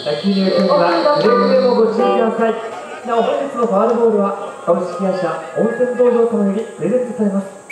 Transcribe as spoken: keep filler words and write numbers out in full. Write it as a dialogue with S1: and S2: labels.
S1: 打球による点はくれぐれもご注意ください。なお本日のファウルボールは株式会社温泉道場様よりプレゼントされます。